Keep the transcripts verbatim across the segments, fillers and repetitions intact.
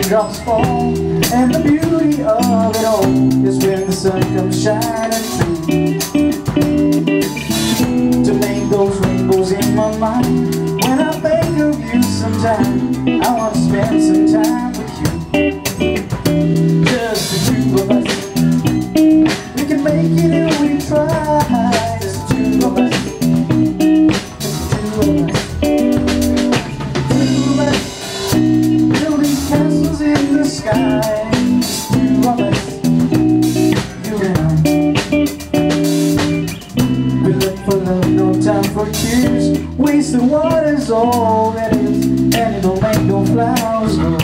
raindrops fall, and the beauty of it all is when the sun comes shining through to make those rainbows in my mind. When I think of you sometime, I want to spend some time with you. Just the two of us, we can make it if we try. Just the two of us, just the two of us, two of us, building castles in the sky. Just the two of us, you and I. We look for love, no time for tears. Wasted water's all that is, and it'll make no flowers grow.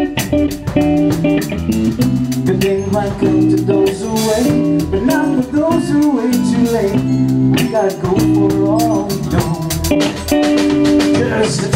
Good things might come to those who wait, but not for those who wait too late. We gotta go for all we don't. Just